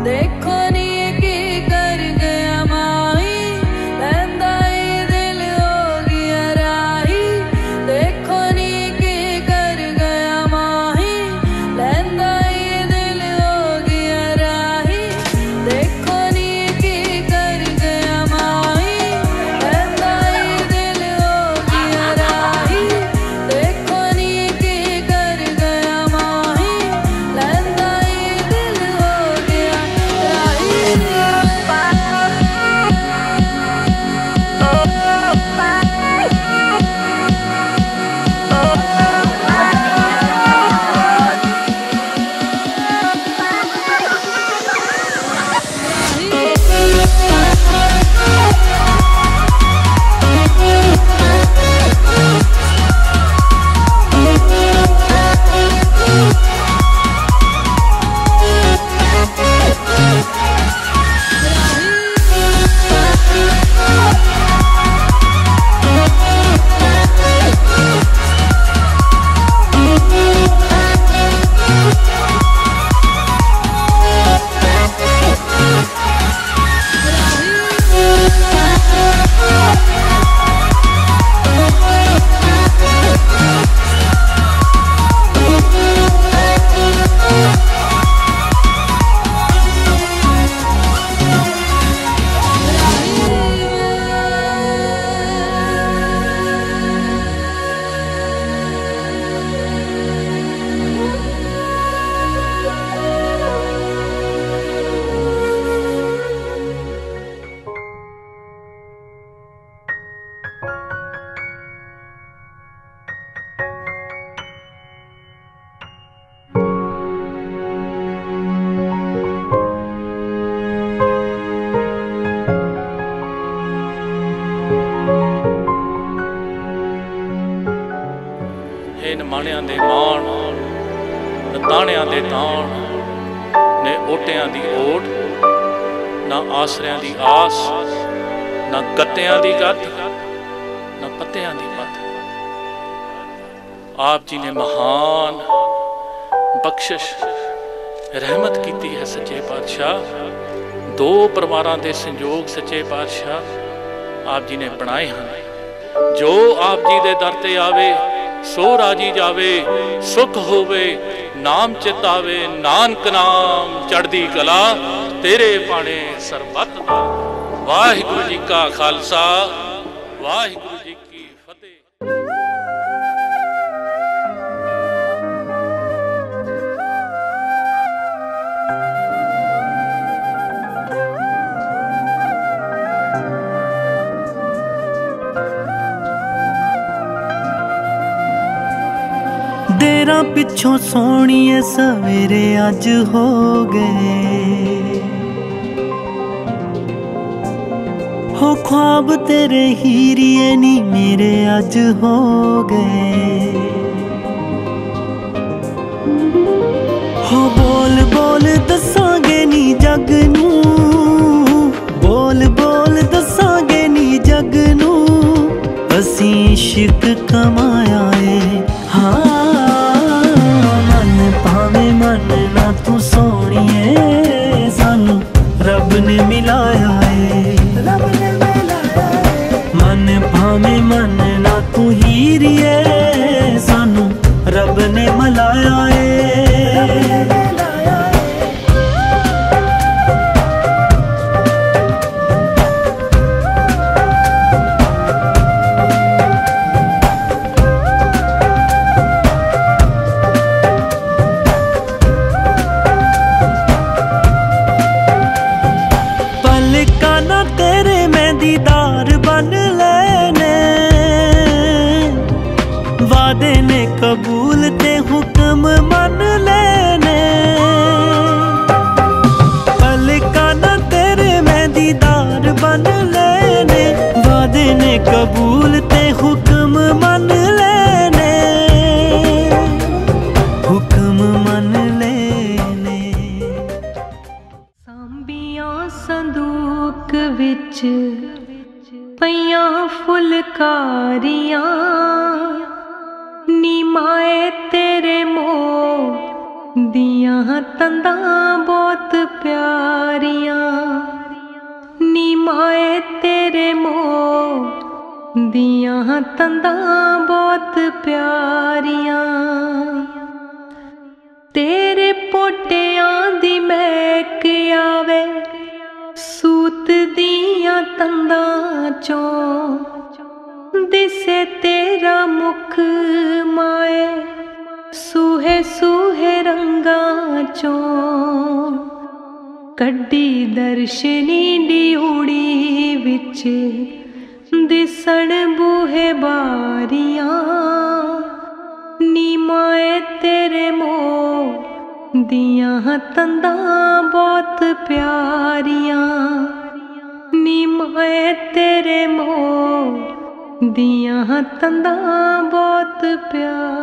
देखो नी की कर गया माही, लैंदा ही दिल हो गया राही। देखो नी की कर गया माही, लैंदा ही दिल हो गया राही। देखो नी की कर गया माही, लैंदा ही दिल हो गया राही। देखो नी की कर गया माही, लैंदा ही दिल हो गया राही। हे नमाणियां दे मान, ताणियां दे ताण, ने ओटियां दी ओट, ना आसरियां दी आस, ना गत्तियां दी गत, ना पत्तियां दी पत। आप जी ने महान बख्शिश रहमत कीती है सच्चे पातशाह। दो परिवारां दे संयोग सच्चे पातशाह आप जी ने बनाए हैं। जो आप जी दे दर ते आवे सो राजी जावे, सुख होवे नाम चित आवे। नानक नाम चढ़दी कला, तेरे पाने सरबत दा। वाहिगुरु जी का खालसा, वाहिगुरु जी की फतेह। देरा पिछों सोहणिए सवेरे अज हो गए, हो ख्वाब तेरे हीरिए नी मेरे अज हो गए। हो बोल बोल दसांगे नी जग नू, बोल बोल दसांगे नी जग नू, असीं इश्क कमाया है। हाँ मन भावे मन ना तू सोहणिए, सानू रब ने मिलाया है। मन भावे मन ना तू हीरिए, सानू रब ने मिलाया है। दीदार बन लेने वादे ने कबूल ते हुक्म मन लेने। पलकाना तेरे मैं दीदार बन लेने, वादे ने कबूल ते हुक्म मन लेने, हुक्म मन लेने। सांबियां संदूक विच पईयां फुलकारियां, नी माए तेरे मोह दियां दियां तंदां बहुत प्यारियां नी माए तेरे मोह दियां तंदां बहुत प्यारियां तेरे पोटियां दी महक आवे सूत दियां तंदां चों दिसे तेरा मुख माए सूहे सूहे रंगां चों कड्डी दर्शनी ड्यूड़ी विच दिसण बूहे बारियां नी माए तेरे मोह दियां तंदां बहुत प्यारियां नी माए तेरे मोह दियां तंदां बहुत प्यारियां।